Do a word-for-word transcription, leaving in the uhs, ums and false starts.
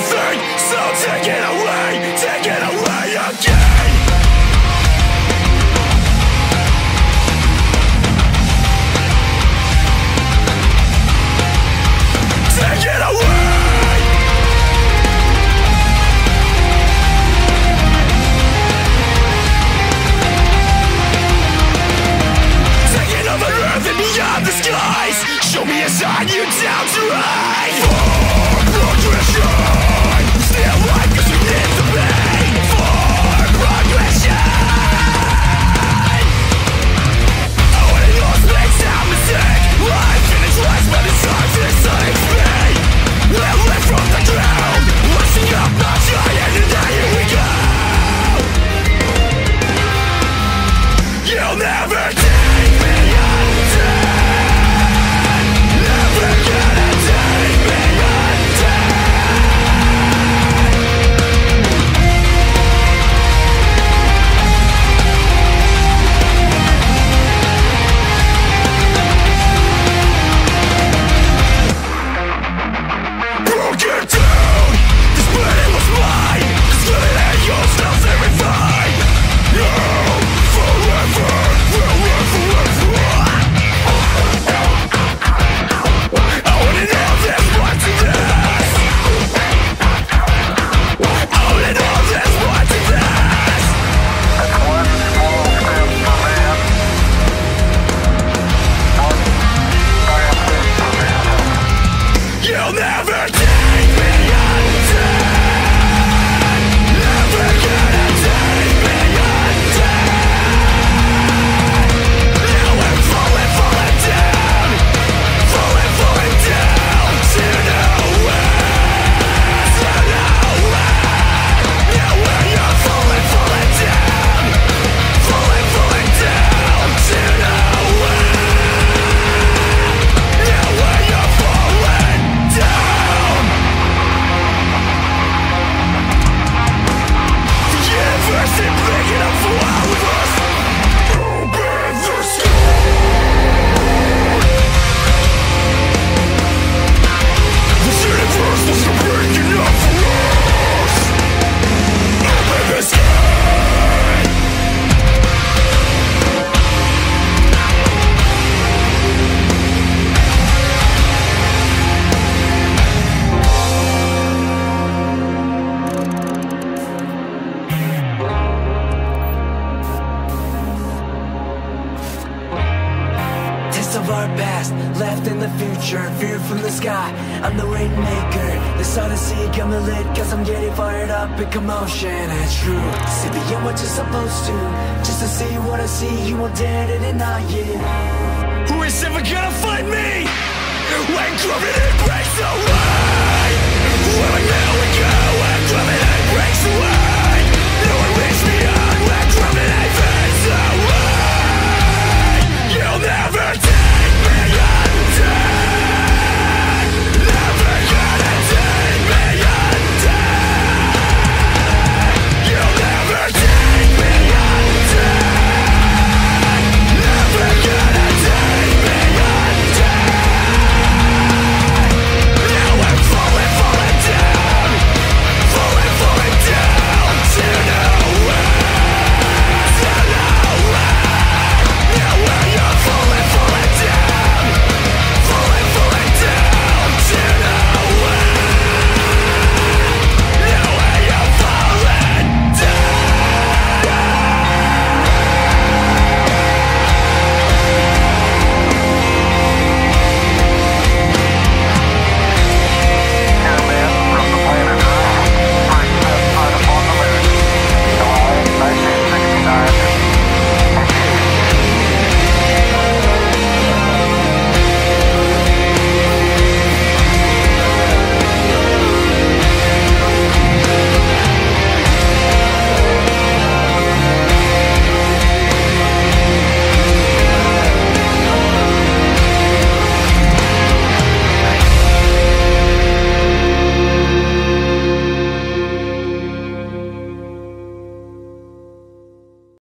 nothing, so take it away, take it away again. Take it away. Taking over earth and beyond the skies. Show me a sign you down to rise. For progression, still life cause we need to be. For progression, I wanna lost makes our mistake. Life in its life but it's time to save me. I live from the ground, lifting up my giant and now here we go. You'll never take me undone. Never gonna take me undone. Broke it down, this burden was mine. This good and you'll still stay with mine. No, forever, forever, forever. I wanna know there's more to this. I wanna know there's more to this. That's one small step for man, one giant leap for mankind. You'll never take me undone. Never gonna take me undone. Now I'm falling, falling down. Falling, falling down to nowhere. To nowhere. Now when you're falling, falling down. Falling, falling down to nowhere. Now when you're falling down. The universe ain't big enough for all of us. Open the sky. This universe wasn't big enough for us. Open the sky. Taste of our past, left in the future. View from the sky, I'm the rainmaker. The sun is sea coming lit, cause I'm getting fired up in commotion. It's true, see beyond what you're supposed to. Just to see what I see, you won't dare to deny it. Who is ever gonna fight me?